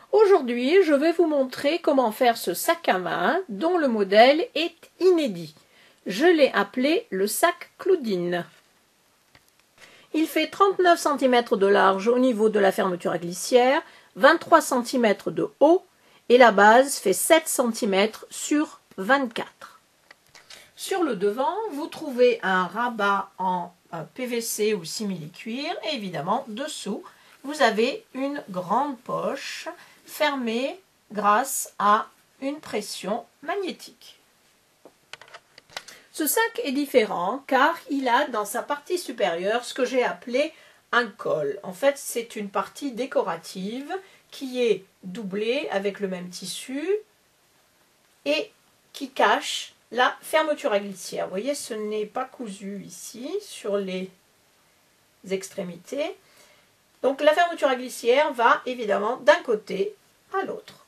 Aujourd'hui, je vais vous montrer comment faire ce sac à main dont le modèle est inédit. Je l'ai appelé le sac Claudine. Il fait 39 cm de large au niveau de la fermeture à glissière, 23 cm de haut et la base fait 7 cm sur 24. Sur le devant, vous trouvez un rabat en PVC ou simili-cuir et évidemment dessous, vous avez une grande poche fermée grâce à une pression magnétique. Ce sac est différent car il a dans sa partie supérieure ce que j'ai appelé un col. En fait, c'est une partie décorative qui est doublée avec le même tissu et qui cache la fermeture à glissière. Vous voyez, ce n'est pas cousu ici sur les extrémités. Donc la fermeture à glissière va évidemment d'un côté à l'autre.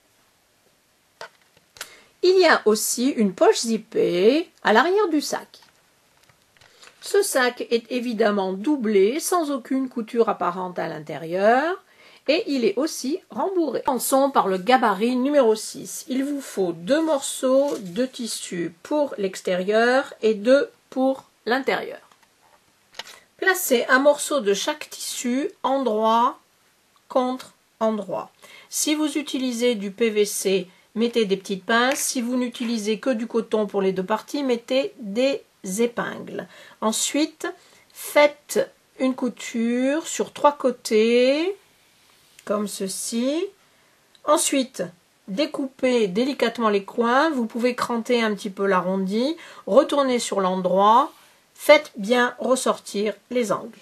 Il y a aussi une poche zippée à l'arrière du sac. Ce sac est évidemment doublé sans aucune couture apparente à l'intérieur et il est aussi rembourré. Commençons par le gabarit numéro 6. Il vous faut 2 morceaux de tissu pour l'extérieur et 2 pour l'intérieur. Placez un morceau de chaque tissu endroit contre endroit. Si vous utilisez du PVC, mettez des petites pinces. Si vous n'utilisez que du coton pour les deux parties, mettez des épingles. Ensuite, faites une couture sur 3 côtés, comme ceci. Ensuite, découpez délicatement les coins. Vous pouvez cranter un petit peu l'arrondi. Retournez sur l'endroit. Faites bien ressortir les angles.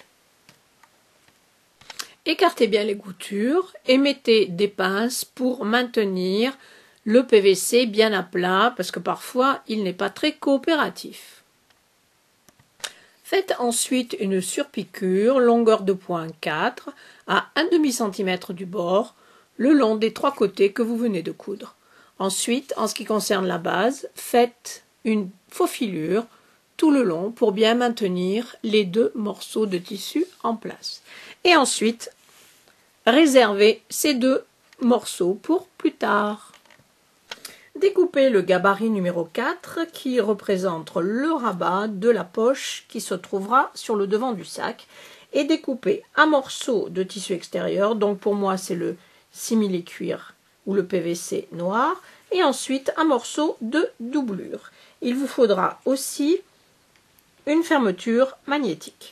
Écartez bien les coutures et mettez des pinces pour maintenir le PVC bien à plat parce que parfois il n'est pas très coopératif. Faites ensuite une surpiqûre longueur de point 4 à 1/2 cm du bord le long des 3 côtés que vous venez de coudre. Ensuite, en ce qui concerne la base, faites une faufilure tout le long pour bien maintenir les 2 morceaux de tissu en place. Et ensuite, réservez ces 2 morceaux pour plus tard. Découpez le gabarit numéro 4 qui représente le rabat de la poche qui se trouvera sur le devant du sac et découpez un morceau de tissu extérieur, donc pour moi c'est le simili-cuir ou le PVC noir, et ensuite un morceau de doublure. Il vous faudra aussi une fermeture magnétique.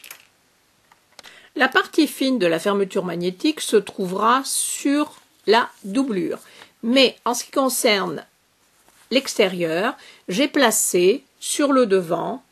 La partie fine de la fermeture magnétique se trouvera sur la doublure. Mais en ce qui concerne l'extérieur, j'ai placé sur le devant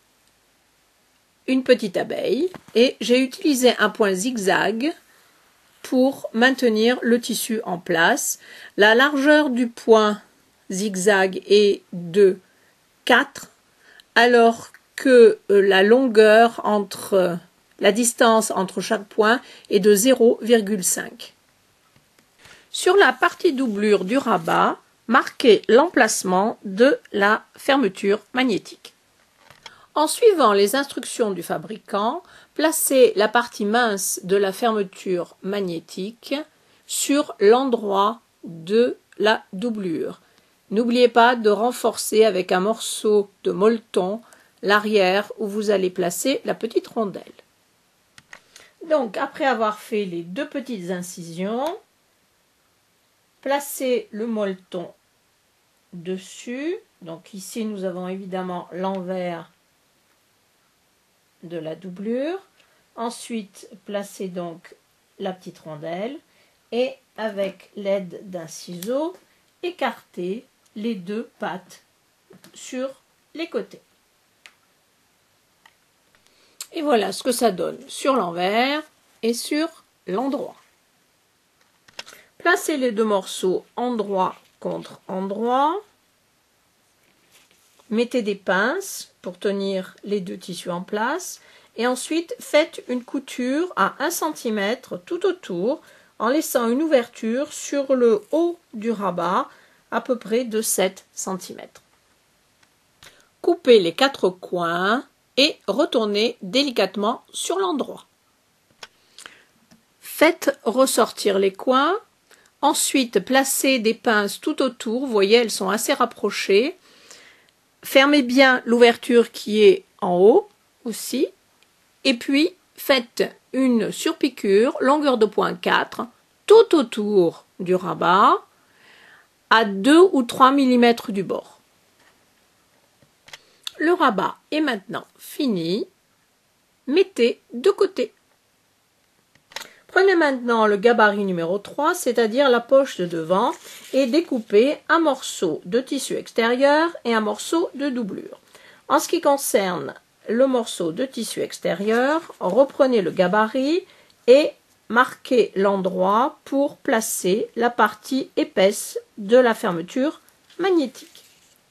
une petite abeille et j'ai utilisé un point zigzag pour maintenir le tissu en place. La largeur du point zigzag est de 4 alors que la longueur la distance entre chaque point est de 0,5. Sur la partie doublure du rabat, marquez l'emplacement de la fermeture magnétique. En suivant les instructions du fabricant, placez la partie mince de la fermeture magnétique sur l'endroit de la doublure. N'oubliez pas de renforcer avec un morceau de molleton l'arrière où vous allez placer la petite rondelle. Donc, après avoir fait les 2 petites incisions, placez le molleton dessus. Donc ici, nous avons évidemment l'envers de la doublure. Ensuite, placez donc la petite rondelle et avec l'aide d'un ciseau, écartez les 2 pattes sur les côtés. Et voilà ce que ça donne sur l'envers et sur l'endroit. Placez les 2 morceaux endroit contre endroit. Mettez des pinces pour tenir les 2 tissus en place. Et ensuite, faites une couture à 1 cm tout autour en laissant une ouverture sur le haut du rabat à peu près de 7 cm. Coupez les 4 coins et retournez délicatement sur l'endroit. Faites ressortir les coins Ensuite, placez des pinces tout autour. Vous voyez, elles sont assez rapprochées. Fermez bien l'ouverture qui est en haut aussi. Et puis, faites une surpiqûre, longueur de point 4, tout autour du rabat, à 2 ou 3 mm du bord. Le rabat est maintenant fini. Mettez de côté. Prenez maintenant le gabarit numéro 3, c'est-à-dire la poche de devant, et découpez un morceau de tissu extérieur et un morceau de doublure. En ce qui concerne le morceau de tissu extérieur, reprenez le gabarit et marquez l'endroit pour placer la partie épaisse de la fermeture magnétique.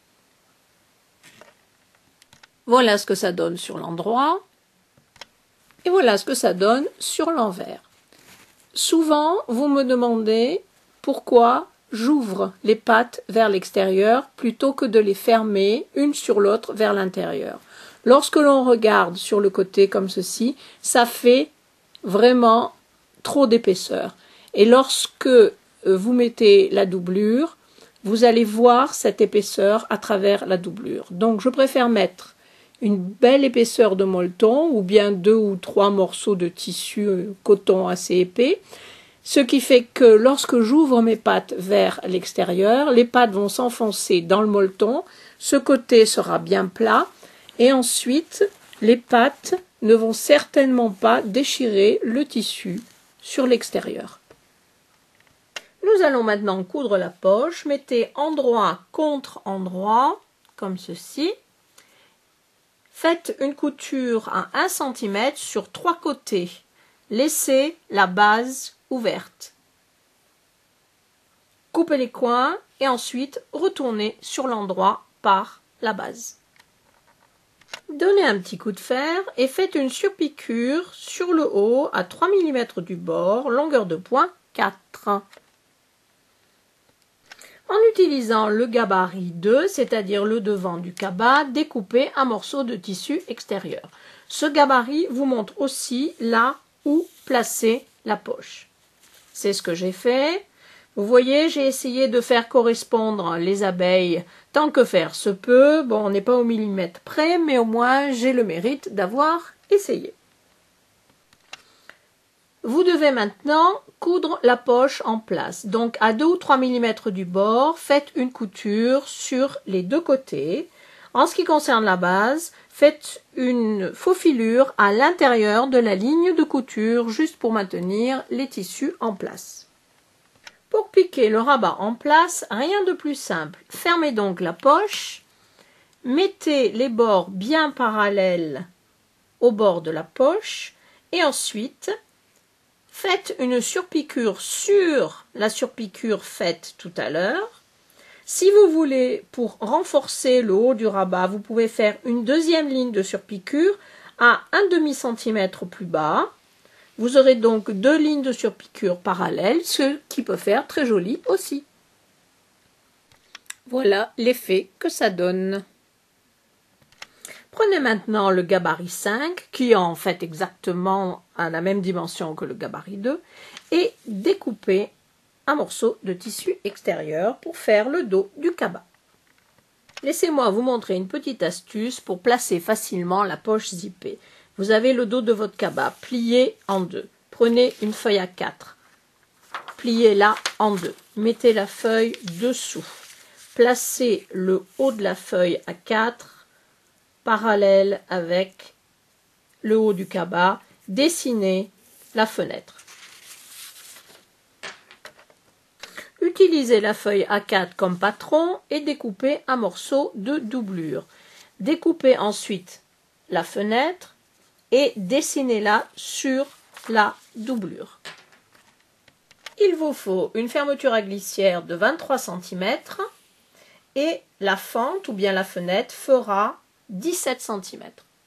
Voilà ce que ça donne sur l'endroit et voilà ce que ça donne sur l'envers. Souvent, vous me demandez pourquoi j'ouvre les pattes vers l'extérieur plutôt que de les fermer une sur l'autre vers l'intérieur. Lorsque l'on regarde sur le côté comme ceci, ça fait vraiment trop d'épaisseur. Et lorsque vous mettez la doublure, vous allez voir cette épaisseur à travers la doublure. Donc je préfère mettre une belle épaisseur de molleton ou bien 2 ou 3 morceaux de tissu coton assez épais, ce qui fait que lorsque j'ouvre mes pattes vers l'extérieur, les pattes vont s'enfoncer dans le molleton, ce côté sera bien plat et ensuite les pattes ne vont certainement pas déchirer le tissu sur l'extérieur. Nous allons maintenant coudre la poche. Mettez endroit contre endroit comme ceci. Faites une couture à 1 cm sur 3 côtés. Laissez la base ouverte. Coupez les coins et ensuite retournez sur l'endroit par la base. Donnez un petit coup de fer et faites une surpiqûre sur le haut à 3 mm du bord, longueur de point 4. En utilisant le gabarit 2, c'est-à-dire le devant du cabas, découpez un morceau de tissu extérieur. Ce gabarit vous montre aussi là où placer la poche. C'est ce que j'ai fait. Vous voyez, j'ai essayé de faire correspondre les abeilles tant que faire se peut. Bon, on n'est pas au millimètre près, mais au moins j'ai le mérite d'avoir essayé. Vous devez maintenant coudre la poche en place. Donc à 2 ou 3 mm du bord, faites une couture sur les deux côtés. En ce qui concerne la base, faites une faufilure à l'intérieur de la ligne de couture, juste pour maintenir les tissus en place. Pour piquer le rabat en place, rien de plus simple. Fermez donc la poche, mettez les bords bien parallèles au bord de la poche et ensuite faites une surpiqûre sur la surpiqûre faite tout à l'heure. Si vous voulez, pour renforcer le haut du rabat, vous pouvez faire une deuxième ligne de surpiqûre à 1/2 cm plus bas. Vous aurez donc 2 lignes de surpiqûre parallèles, ce qui peut faire très joli aussi. Voilà l'effet que ça donne. Prenez maintenant le gabarit 5, qui est en fait exactement à la même dimension que le gabarit 2, et découpez un morceau de tissu extérieur pour faire le dos du cabas. Laissez-moi vous montrer une petite astuce pour placer facilement la poche zippée. Vous avez le dos de votre cabas plié en deux. Prenez une feuille A4, pliez-la en deux. Mettez la feuille dessous. Placez le haut de la feuille A4 parallèle avec le haut du cabas. Dessinez la fenêtre. Utilisez la feuille A4 comme patron et découpez un morceau de doublure. Découpez ensuite la fenêtre et dessinez-la sur la doublure. Il vous faut une fermeture à glissière de 23 cm et la fente ou bien la fenêtre fera 17 cm.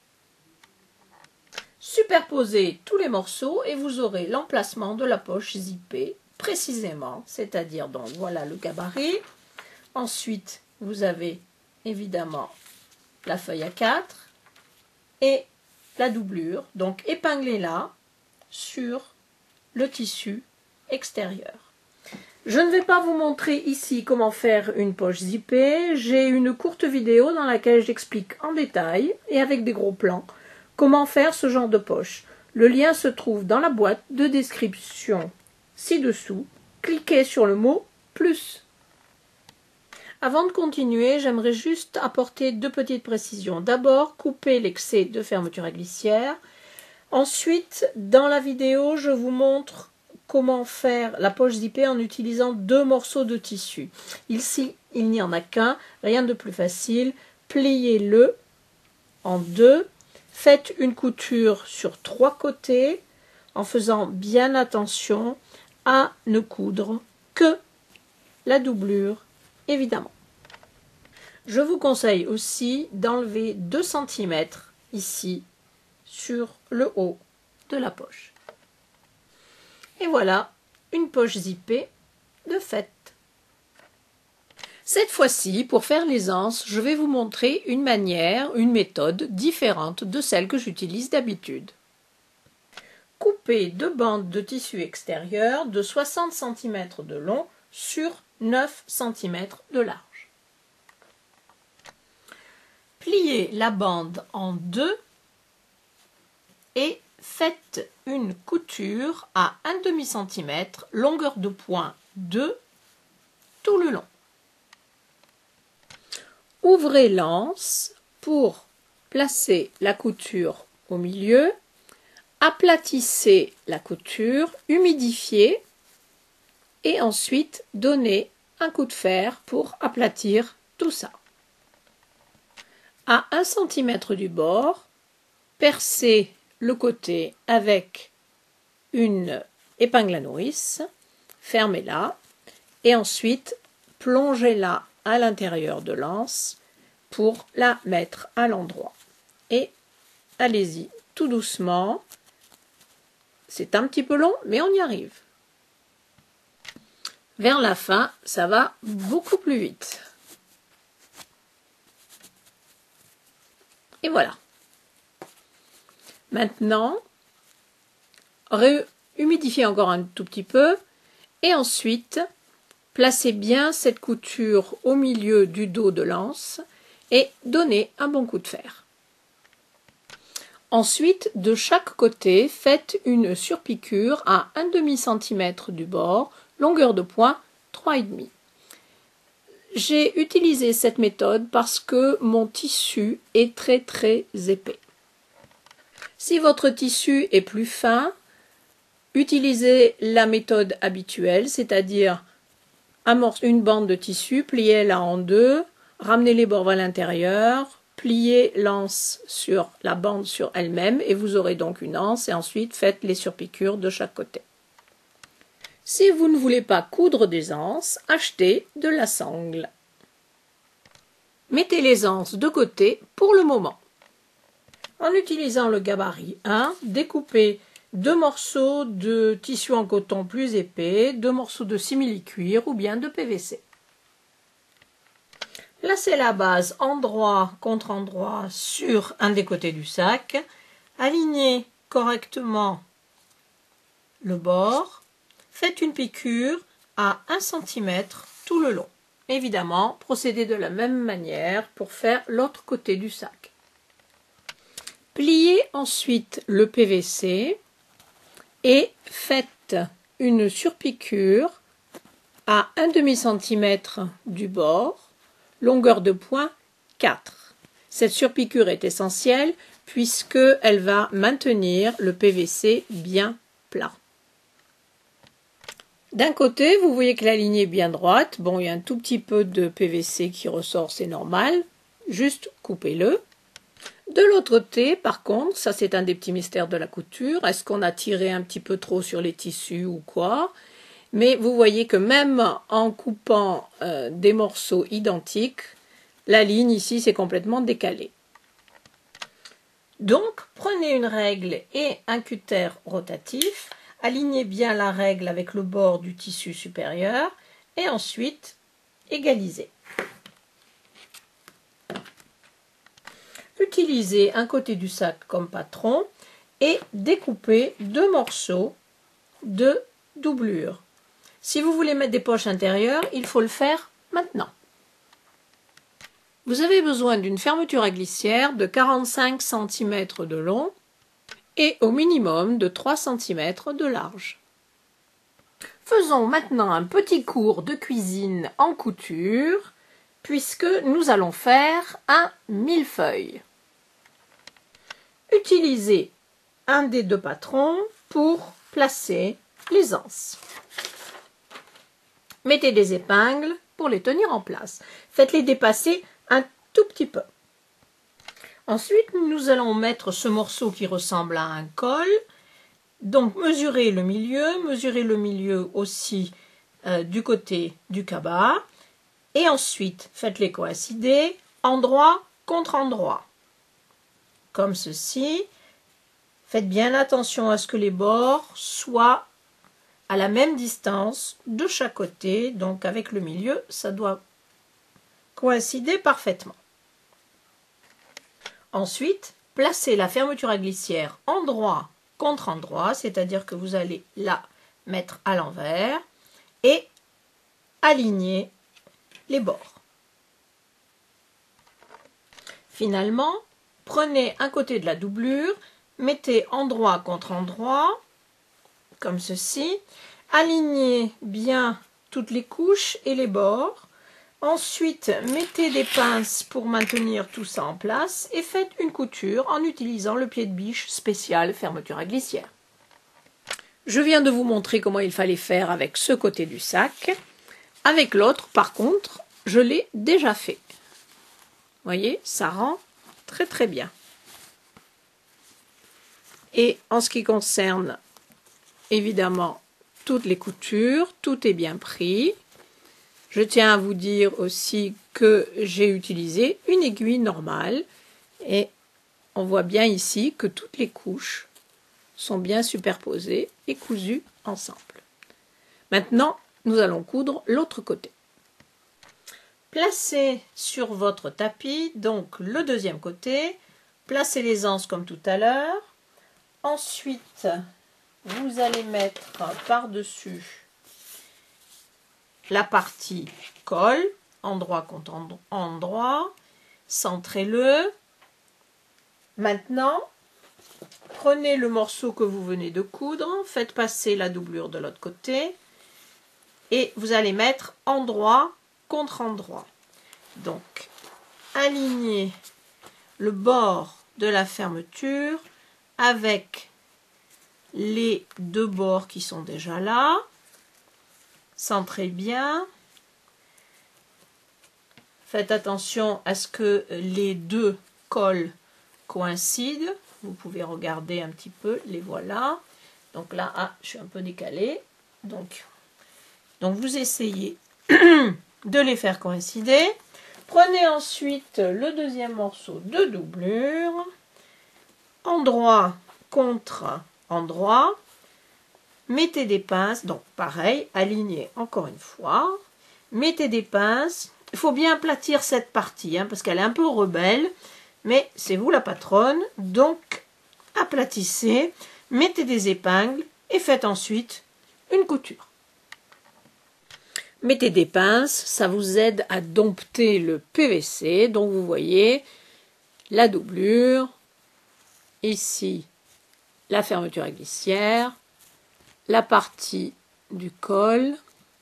Superposez tous les morceaux et vous aurez l'emplacement de la poche zippée précisément, c'est-à-dire donc voilà le gabarit. Ensuite, vous avez évidemment la feuille A4 et la doublure, donc épinglez-la sur le tissu extérieur. Je ne vais pas vous montrer ici comment faire une poche zippée. J'ai une courte vidéo dans laquelle j'explique en détail et avec des gros plans comment faire ce genre de poche. Le lien se trouve dans la boîte de description ci-dessous. Cliquez sur le mot « plus ». Avant de continuer, j'aimerais juste apporter deux petites précisions. D'abord, couper l'excès de fermeture à glissière. Ensuite, dans la vidéo, je vous montre comment faire la poche zippée en utilisant deux morceaux de tissu. Ici, il n'y en a qu'un, rien de plus facile. Pliez-le en deux. Faites une couture sur 3 côtés en faisant bien attention à ne coudre que la doublure, évidemment. Je vous conseille aussi d'enlever 2 cm ici sur le haut de la poche. Et voilà, une poche zippée de fait. Cette fois-ci, pour faire les anses, je vais vous montrer une manière, une méthode différente de celle que j'utilise d'habitude. Coupez 2 bandes de tissu extérieur de 60 cm de long sur 9 cm de large. Pliez la bande en deux et faites une couture à 1/2 cm, longueur de point 2, tout le long. Ouvrez l'anse pour placer la couture au milieu, aplatissez la couture, humidifiez et ensuite donnez un coup de fer pour aplatir tout ça. À 1 cm du bord, percez le côté avec une épingle à nourrice, fermez-la et ensuite plongez-la à l'intérieur de l'anse pour la mettre à l'endroit. Et allez-y tout doucement, c'est un petit peu long mais on y arrive. Vers la fin, ça va beaucoup plus vite. Et voilà. Maintenant, humidifiez encore un tout petit peu et ensuite placez bien cette couture au milieu du dos de l'anse et donnez un bon coup de fer. Ensuite, de chaque côté, faites une surpiqûre à 1/2 cm du bord, longueur de point 3,5. J'ai utilisé cette méthode parce que mon tissu est très épais. Si votre tissu est plus fin, utilisez la méthode habituelle, c'est-à-dire une bande de tissu, pliez-la en deux, ramenez les bords à l'intérieur, pliez l'anse sur la bande sur elle-même et vous aurez donc une anse et ensuite faites les surpiqûres de chaque côté. Si vous ne voulez pas coudre des anses, achetez de la sangle. Mettez les anses de côté pour le moment. En utilisant le gabarit 1, découpez 2 morceaux de tissu en coton plus épais, 2 morceaux de simili-cuir ou bien de PVC. Placez la base endroit contre endroit sur un des côtés du sac. Alignez correctement le bord. Faites une piqûre à 1 cm tout le long. Évidemment, procédez de la même manière pour faire l'autre côté du sac. Pliez ensuite le PVC et faites une surpiqûre à 1/2 cm du bord, longueur de point 4. Cette surpiqûre est essentielle puisqu'elle va maintenir le PVC bien plat. D'un côté, vous voyez que la ligne est bien droite. Bon, il y a un tout petit peu de PVC qui ressort, c'est normal. Juste coupez-le. De l'autre côté, par contre, ça c'est un des petits mystères de la couture. Est-ce qu'on a tiré un petit peu trop sur les tissus ou quoi? Mais vous voyez que même en coupant des morceaux identiques, la ligne ici c'est complètement décalé. Donc, prenez une règle et un cutter rotatif. Alignez bien la règle avec le bord du tissu supérieur et ensuite égalisez. Utilisez un côté du sac comme patron et découpez 2 morceaux de doublure. Si vous voulez mettre des poches intérieures, il faut le faire maintenant. Vous avez besoin d'une fermeture à glissière de 45 cm de long et au minimum de 3 cm de large. Faisons maintenant un petit cours de cuisine en couture puisque nous allons faire un millefeuille. Utilisez un des deux patrons pour placer les anses. Mettez des épingles pour les tenir en place. Faites-les dépasser un tout petit peu. Ensuite, nous allons mettre ce morceau qui ressemble à un col. Donc, mesurez le milieu aussi du côté du cabas. Et ensuite, faites-les coïncider, endroit contre endroit. Comme ceci. Faites bien attention à ce que les bords soient à la même distance de chaque côté. Donc, avec le milieu, ça doit coïncider parfaitement. Ensuite, placez la fermeture à glissière endroit contre endroit, c'est-à-dire que vous allez la mettre à l'envers et aligner les bords. Finalement, prenez un côté de la doublure, mettez endroit contre endroit, comme ceci, alignez bien toutes les couches et les bords. Ensuite, mettez des pinces pour maintenir tout ça en place et faites une couture en utilisant le pied de biche spécial fermeture à glissière. Je viens de vous montrer comment il fallait faire avec ce côté du sac. Avec l'autre, par contre, je l'ai déjà fait. Vous voyez, ça rend très très bien. Et en ce qui concerne, évidemment, toutes les coutures, tout est bien pris. Je tiens à vous dire aussi que j'ai utilisé une aiguille normale et on voit bien ici que toutes les couches sont bien superposées et cousues ensemble. Maintenant, nous allons coudre l'autre côté. Placez sur votre tapis donc le deuxième côté, placez les anses comme tout à l'heure. Ensuite, vous allez mettre par-dessus la partie col, endroit contre endroit, centrez-le. Maintenant, prenez le morceau que vous venez de coudre, faites passer la doublure de l'autre côté et vous allez mettre endroit contre endroit. Donc, alignez le bord de la fermeture avec les deux bords qui sont déjà là. Centrez bien. Faites attention à ce que les deux cols coïncident. Vous pouvez regarder un petit peu, les voilà. Donc là, je suis un peu décalée. Donc vous essayez de les faire coïncider. Prenez ensuite le deuxième morceau de doublure. Endroit contre endroit. Mettez des pinces, donc pareil, alignez encore une fois. Mettez des pinces. Il faut bien aplatir cette partie, parce qu'elle est un peu rebelle. Mais c'est vous la patronne, donc aplatissez. Mettez des épingles et faites ensuite une couture. Mettez des pinces, ça vous aide à dompter le PVC. Donc vous voyez la doublure. Ici, la fermeture à glissière. La partie du col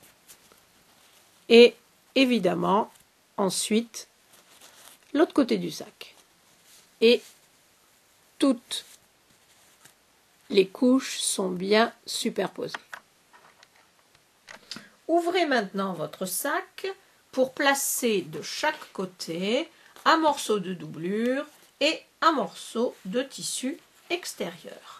et évidemment ensuite l'autre côté du sac et toutes les couches sont bien superposées. Ouvrez maintenant votre sac pour placer de chaque côté un morceau de doublure et un morceau de tissu extérieur.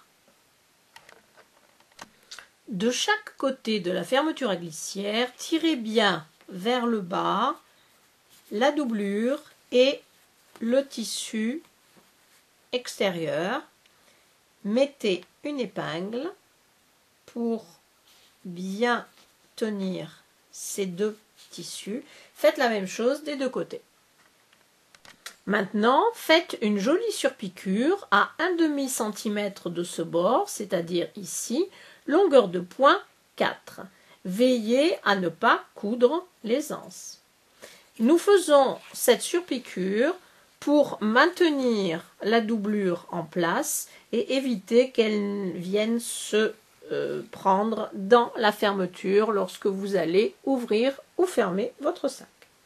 De chaque côté de la fermeture à glissière, tirez bien vers le bas la doublure et le tissu extérieur. Mettez une épingle pour bien tenir ces deux tissus. Faites la même chose des deux côtés. Maintenant, faites une jolie surpiqûre à 1/2 cm de ce bord, c'est-à-dire ici, longueur de point 4. Veillez à ne pas coudre les anses. Nous faisons cette surpiqûre pour maintenir la doublure en place et éviter qu'elle vienne se prendre dans la fermeture lorsque vous allez ouvrir ou fermer votre sac.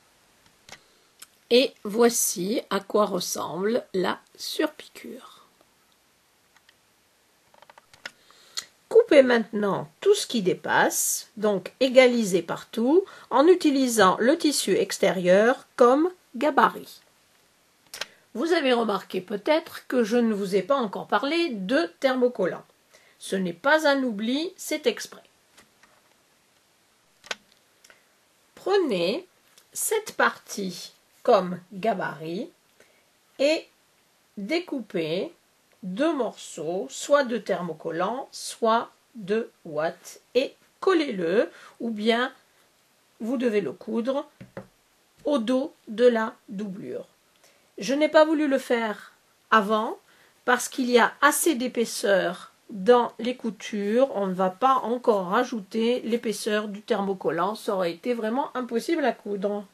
Et voici à quoi ressemble la surpiqûre. Coupez maintenant tout ce qui dépasse, donc égalisez partout, en utilisant le tissu extérieur comme gabarit. Vous avez remarqué peut-être que je ne vous ai pas encore parlé de thermocollant. Ce n'est pas un oubli, c'est exprès. Prenez cette partie comme gabarit et découpez 2 morceaux, soit de thermocollant, soit de ouate, et collez-le, ou bien vous devez le coudre au dos de la doublure. Je n'ai pas voulu le faire avant parce qu'il y a assez d'épaisseur dans les coutures. On ne va pas encore rajouter l'épaisseur du thermocollant, ça aurait été vraiment impossible à coudre.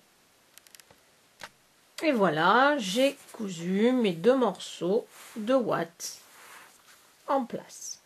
Et voilà, j'ai cousu mes 2 morceaux de ouate en place.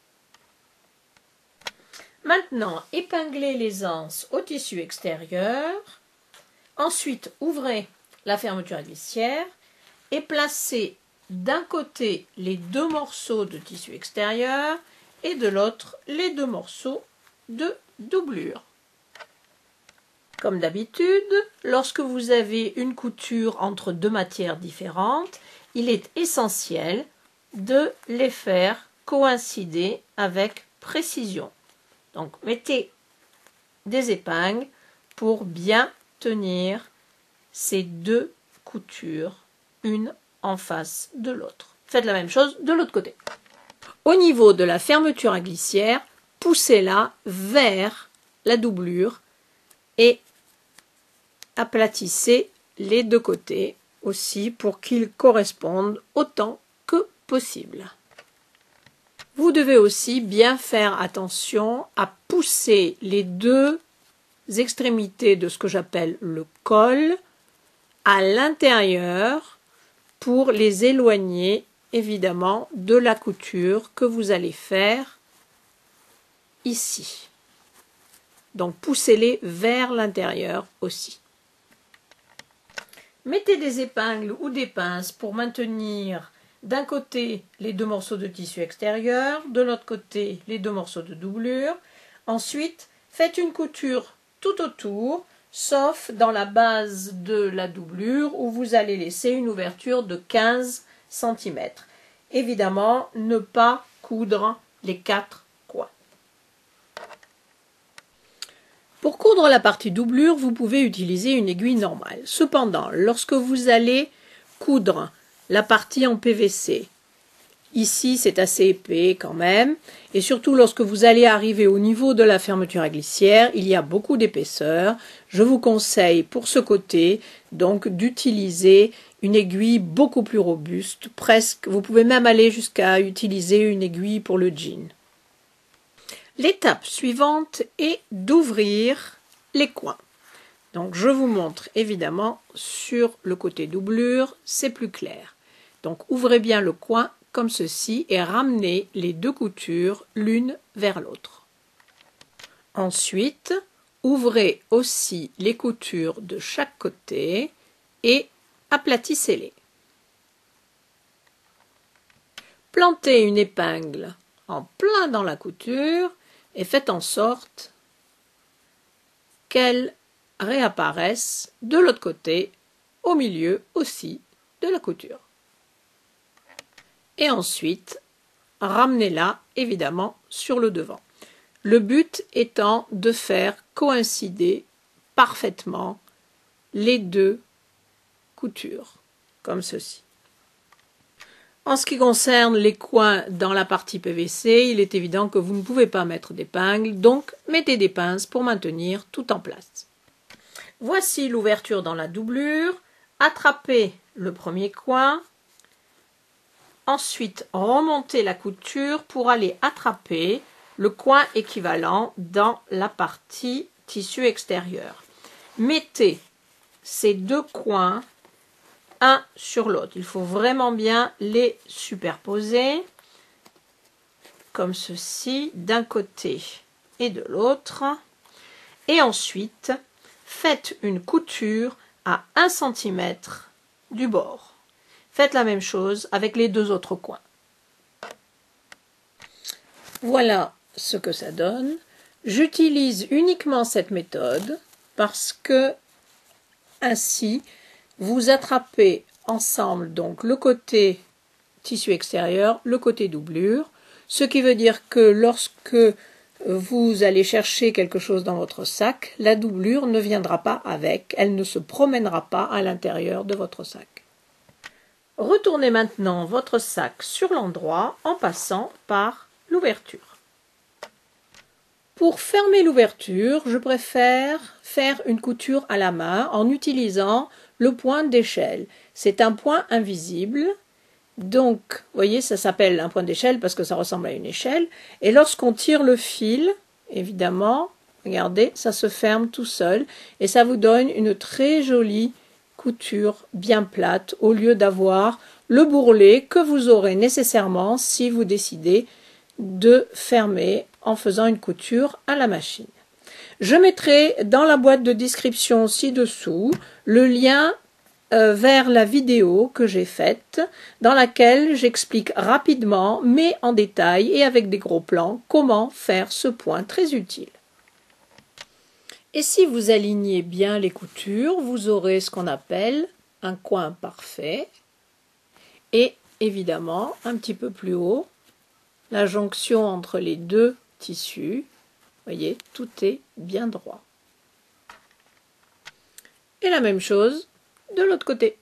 Maintenant, épinglez les anses au tissu extérieur. Ensuite, ouvrez la fermeture à glissière et placez d'un côté les 2 morceaux de tissu extérieur et de l'autre les 2 morceaux de doublure. Comme d'habitude, lorsque vous avez une couture entre 2 matières différentes, il est essentiel de les faire coïncider avec précision. Donc, mettez des épingles pour bien tenir ces 2 coutures, une en face de l'autre. Faites la même chose de l'autre côté. Au niveau de la fermeture à glissière, poussez-la vers la doublure et aplatissez les 2 côtés aussi pour qu'ils correspondent autant que possible. Vous devez aussi bien faire attention à pousser les 2 extrémités de ce que j'appelle le col à l'intérieur pour les éloigner évidemment de la couture que vous allez faire ici. Donc poussez-les vers l'intérieur aussi. Mettez des épingles ou des pinces pour maintenir d'un côté les 2 morceaux de tissu extérieur, de l'autre côté les 2 morceaux de doublure. Ensuite, faites une couture tout autour, sauf dans la base de la doublure où vous allez laisser une ouverture de 15 cm. Évidemment, ne pas coudre les 4 coins. Pour coudre la partie doublure, vous pouvez utiliser une aiguille normale. Cependant, lorsque vous allez coudre la partie en PVC, ici c'est assez épais quand même, et surtout lorsque vous allez arriver au niveau de la fermeture à glissière, il y a beaucoup d'épaisseur. Je vous conseille pour ce côté donc d'utiliser une aiguille beaucoup plus robuste, presque, vous pouvez même aller jusqu'à utiliser une aiguille pour le jean. L'étape suivante est d'ouvrir les coins. Donc je vous montre évidemment sur le côté doublure, c'est plus clair. Donc ouvrez bien le coin comme ceci et ramenez les 2 coutures l'une vers l'autre. Ensuite, ouvrez aussi les coutures de chaque côté et aplatissez-les. Plantez une épingle en plein dans la couture et faites en sorte qu'elle réapparaisse de l'autre côté, au milieu aussi de la couture. Et ensuite, ramenez-la évidemment sur le devant. Le but étant de faire coïncider parfaitement les 2 coutures, comme ceci. En ce qui concerne les coins dans la partie PVC, il est évident que vous ne pouvez pas mettre d'épingle, donc mettez des pinces pour maintenir tout en place. Voici l'ouverture dans la doublure. Attrapez le premier coin, ensuite remontez la couture pour aller attraper le coin équivalent dans la partie tissu extérieur. Mettez ces deux coins un sur l'autre. Il faut vraiment bien les superposer comme ceci, d'un côté et de l'autre. Et ensuite, faites une couture à 1 cm du bord. Faites la même chose avec les deux autres coins. Voilà ce que ça donne. J'utilise uniquement cette méthode parce que ainsi vous attrapez ensemble donc le côté tissu extérieur, le côté doublure, ce qui veut dire que lorsque vous allez chercher quelque chose dans votre sac, la doublure ne viendra pas avec, elle ne se promènera pas à l'intérieur de votre sac. Retournez maintenant votre sac sur l'endroit en passant par l'ouverture. Pour fermer l'ouverture, je préfère faire une couture à la main en utilisant le point d'échelle. C'est un point invisible, donc, vous voyez, ça s'appelle un point d'échelle parce que ça ressemble à une échelle. Et lorsqu'on tire le fil, évidemment, regardez, ça se ferme tout seul et ça vous donne une très jolie couture bien plate au lieu d'avoir le bourrelet que vous aurez nécessairement si vous décidez de fermer en faisant une couture à la machine. Je mettrai dans la boîte de description ci-dessous le lien vers la vidéo que j'ai faite dans laquelle j'explique rapidement mais en détail et avec des gros plans comment faire ce point très utile. Et si vous alignez bien les coutures, vous aurez ce qu'on appelle un coin parfait et évidemment un petit peu plus haut la jonction entre les deux tissus. Vous voyez, tout est bien droit. Et la même chose de l'autre côté.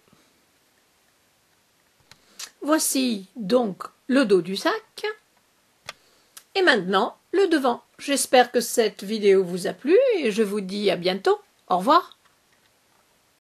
Voici donc le dos du sac. Et maintenant, le devant. J'espère que cette vidéo vous a plu et je vous dis à bientôt. Au revoir.